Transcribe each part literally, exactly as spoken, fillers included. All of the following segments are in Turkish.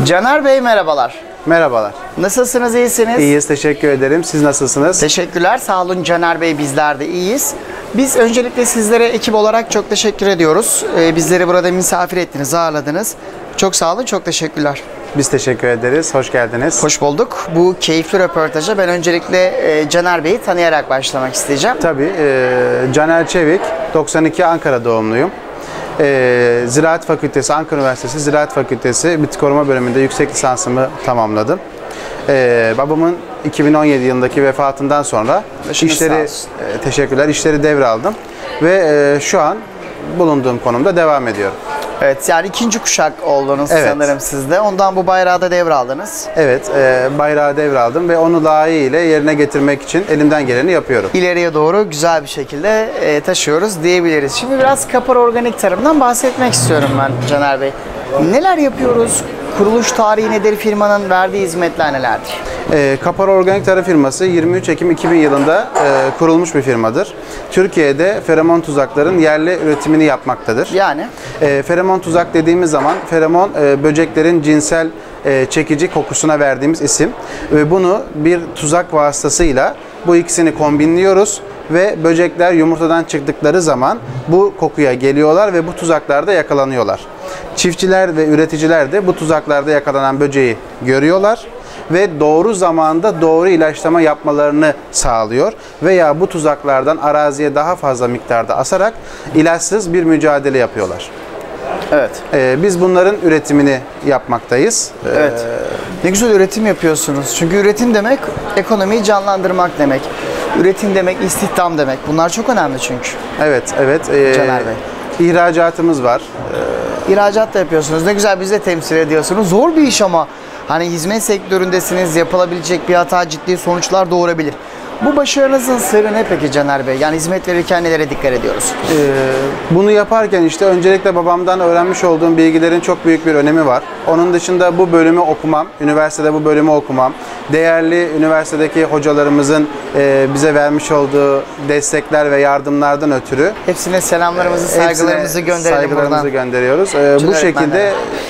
Caner Bey merhabalar. Merhabalar. Nasılsınız, iyisiniz? İyiyiz, teşekkür ederim. Siz nasılsınız? Teşekkürler, sağ olun Caner Bey, bizler de iyiyiz. Biz öncelikle sizlere ekip olarak çok teşekkür ediyoruz. Ee, bizleri burada misafir ettiniz, ağırladınız. Çok sağ olun, çok teşekkürler. Biz teşekkür ederiz, hoş geldiniz. Hoş bulduk. Bu keyifli röportaja ben öncelikle e, Caner Bey'i tanıyarak başlamak isteyeceğim. Tabii, e, Caner Çevik, doksan iki Ankara doğumluyum. E, Ziraat Fakültesi, Ankara Üniversitesi Ziraat Fakültesi Bitki Koruma Bölümünde yüksek lisansımı tamamladım. E, babamın iki bin on yedi yılındaki vefatından sonra Başınız işleri, sağ olsun. e, teşekkürler, işleri devraldım ve e, şu an bulunduğum konumda devam ediyorum. Evet, yani ikinci kuşak oldunuz Evet. sanırım siz de. Ondan bu bayrağı da devraldınız. Evet, e, bayrağı devraldım ve onu layığıyla yerine getirmek için elimden geleni yapıyorum. İleriye doğru güzel bir şekilde e, taşıyoruz diyebiliriz. Şimdi biraz Kapar Organik Tarım'dan bahsetmek istiyorum ben Caner Bey. Neler yapıyoruz? Kuruluş tarihi nedir? Firmanın verdiği hizmetler nelerdir? E, Kapar Organik Tarım firması yirmi üç Ekim iki bin yılında e, kurulmuş bir firmadır. Türkiye'de feromon tuzakların yerli üretimini yapmaktadır. Yani? E, feromon tuzak dediğimiz zaman feromon e, böceklerin cinsel e, çekici kokusuna verdiğimiz isim. Ve bunu bir tuzak vasıtasıyla bu ikisini kombinliyoruz ve böcekler yumurtadan çıktıkları zaman bu kokuya geliyorlar ve bu tuzaklarda yakalanıyorlar. Çiftçiler ve üreticiler de bu tuzaklarda yakalanan böceği görüyorlar ve doğru zamanda doğru ilaçlama yapmalarını sağlıyor veya bu tuzaklardan araziye daha fazla miktarda asarak ilaçsız bir mücadele yapıyorlar. Evet. Ee, biz bunların üretimini yapmaktayız. Evet. Ne güzel üretim yapıyorsunuz. Çünkü üretim demek ekonomiyi canlandırmak demek. Üretim demek istihdam demek. Bunlar çok önemli çünkü. Evet, evet. Ee, Caner Bey. İhracatımız var. İhracat da yapıyorsunuz. Ne güzel bizi de temsil ediyorsunuz. Zor bir iş ama hani hizmet sektöründesiniz. Yapılabilecek bir hata ciddi sonuçlar doğurabilir. Bu başarınızın sırrı ne peki Caner Bey? Yani hizmet verirken nelere dikkat ediyoruz? Ee, bunu yaparken işte öncelikle babamdan öğrenmiş olduğum bilgilerin çok büyük bir önemi var. Onun dışında bu bölümü okumam, üniversitede bu bölümü okumam, değerli üniversitedeki hocalarımızın e, bize vermiş olduğu destekler ve yardımlardan ötürü Hepsine selamlarımızı, Hepsine saygılarımızı gönderelim saygılarımızı buradan. gönderiyoruz. Ee, Bütün bu şekilde öğretmenlere.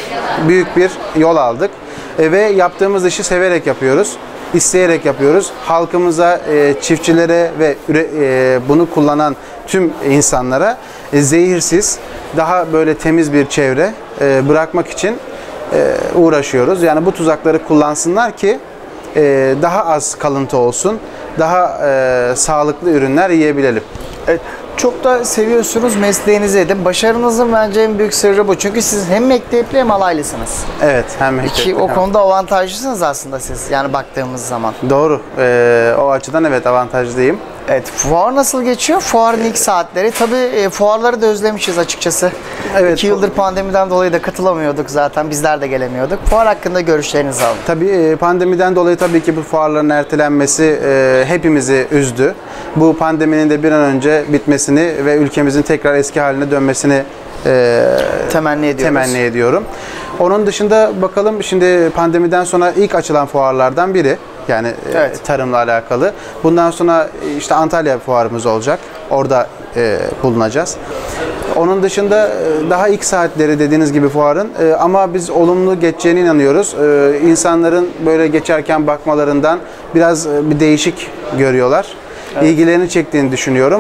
büyük bir yol aldık E, ve yaptığımız işi severek yapıyoruz. İsteyerek yapıyoruz. Halkımıza, e, çiftçilere ve üre, e, bunu kullanan tüm insanlara e, zehirsiz, daha böyle temiz bir çevre e, bırakmak için e, uğraşıyoruz. Yani bu tuzakları kullansınlar ki e, daha az kalıntı olsun, daha e, sağlıklı ürünler yiyebilelim. Evet, çok da seviyorsunuz mesleğinizi de. Başarınızın bence en büyük sırrı bu. Çünkü siz hem mektepli hem alaylısınız. Evet, hem mektepli, Ki o hem- konuda avantajlısınız aslında siz. Yani baktığımız zaman. Doğru. Ee, o açıdan evet avantajlıyım. Evet, fuar nasıl geçiyor? Fuarın ilk saatleri. Tabii e, fuarları da özlemişiz açıkçası. Evet. İki yıldır pandemiden dolayı da katılamıyorduk zaten. Bizler de gelemiyorduk. Fuar hakkında görüşlerinizi alın. Tabii e, pandemiden dolayı tabii ki bu fuarların ertelenmesi e, hepimizi üzdü. Bu pandeminin de bir an önce bitmesini ve ülkemizin tekrar eski haline dönmesini e, Temenni ediyoruz. temenni ediyorum. Onun dışında bakalım, şimdi pandemiden sonra ilk açılan fuarlardan biri. Yani e, Evet. tarımla alakalı. Bundan sonra e, işte Antalya fuarımız olacak. Orada e, bulunacağız. Onun dışında e, daha ilk saatleri dediğiniz gibi fuarın e, ama biz olumlu geçeceğine inanıyoruz. E, insanların böyle geçerken bakmalarından biraz e, bir değişik görüyorlar. İlgilerini çektiğini düşünüyorum.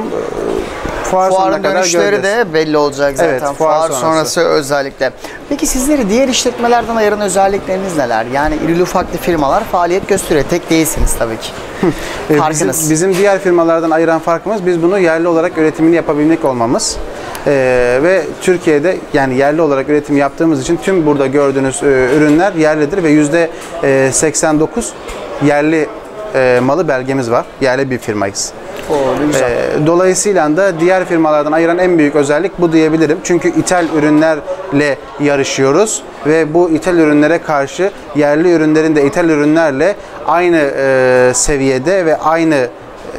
E, Fuar sonuna Fuarın kadar dönüşleri göreceğiz. de belli olacak zaten. Evet, fuar fuar sonrası. sonrası özellikle. Peki sizleri diğer işletmelerden ayıran özellikleriniz neler? Yani irili ufaklı firmalar faaliyet gösteriyor. Tek değilsiniz tabii ki. E, Farkınız. Bizim, bizim diğer firmalardan ayıran farkımız biz bunu yerli olarak üretimini yapabilmek olmamız. E, ve Türkiye'de yani yerli olarak üretim yaptığımız için tüm burada gördüğünüz e, ürünler yerlidir ve yüzde seksen dokuz yerli e, malı belgemiz var. Yerli bir firmayız. Oo, ne güzel. E, dolayısıyla da diğer firmalardan ayıran en büyük özellik bu diyebilirim. Çünkü ithal ürünlerle yarışıyoruz ve bu ithal ürünlere karşı yerli ürünlerin de ithal ürünlerle aynı e, seviyede ve aynı e,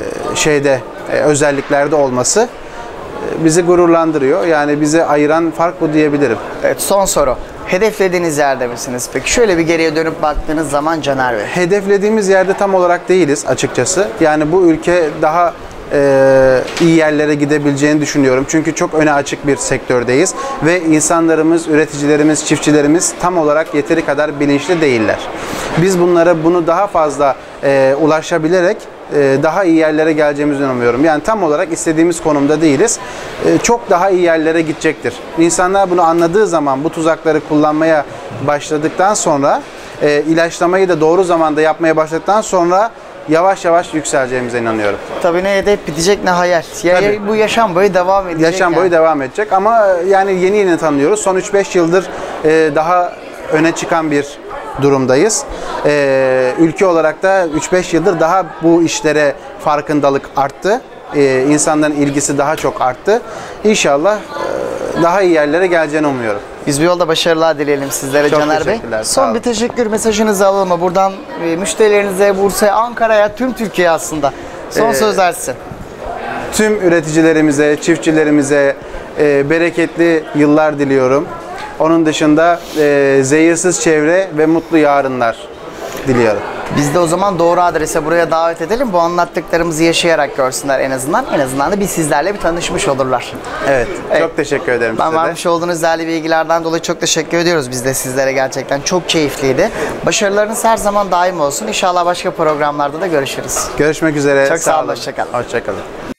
şeyde e, özelliklerde olması e, bizi gururlandırıyor. Yani bizi ayıran fark bu diyebilirim. Evet, son soru. Hedeflediğiniz yerde misiniz? Peki şöyle bir geriye dönüp baktığınız zaman Caner Bey. Hedeflediğimiz yerde tam olarak değiliz açıkçası. Yani bu ülke daha e, iyi yerlere gidebileceğini düşünüyorum. Çünkü çok öne açık bir sektördeyiz ve insanlarımız, üreticilerimiz, çiftçilerimiz tam olarak yeteri kadar bilinçli değiller. Biz bunlara bunu daha fazla e, ulaşabilerek e, daha iyi yerlere geleceğimizi umuyorum. Yani tam olarak istediğimiz konumda değiliz. E, çok daha iyi yerlere gidecektir. İnsanlar bunu anladığı zaman, bu tuzakları kullanmaya başladıktan sonra, e, ilaçlamayı da doğru zamanda yapmaya başladıktan sonra yavaş yavaş yükseleceğimize inanıyorum. Tabii ne hedef bitecek ne hayal. Ya, Tabii. ya bu yaşam boyu devam edecek. Yaşam boyu yani. devam edecek ama yani yeni yeni tanıyoruz. Son üç beş yıldır e, daha öne çıkan bir durumdayız. E, ülke olarak da üç beş yıldır daha bu işlere farkındalık arttı. E, insanların ilgisi daha çok arttı. İnşallah e, daha iyi yerlere geleceğini umuyorum. Biz bir yolda başarılar dileyelim sizlere Çok Caner Bey. teşekkürler, sağ Son olun. bir teşekkür mesajınızı alalım mı? Buradan e, müşterilerinize, Bursa'ya, Ankara'ya, tüm Türkiye aslında. Son Ee, sözler sizin. Tüm üreticilerimize, çiftçilerimize e, bereketli yıllar diliyorum. Onun dışında e, zehirsiz çevre ve mutlu yarınlar diliyorum. Biz de o zaman doğru adrese buraya davet edelim. Bu anlattıklarımızı yaşayarak görsünler en azından. En azından da biz sizlerle bir tanışmış olurlar. Evet, Evet. çok teşekkür ederim Ben size de. vermiş olduğunuz değerli bilgilerden dolayı çok teşekkür ediyoruz biz de sizlere gerçekten. Çok keyifliydi. Başarılarınız her zaman daim olsun. İnşallah başka programlarda da görüşürüz. Görüşmek üzere. Çok sağ olun, olun. hoşça kalın. Hoşça kalın.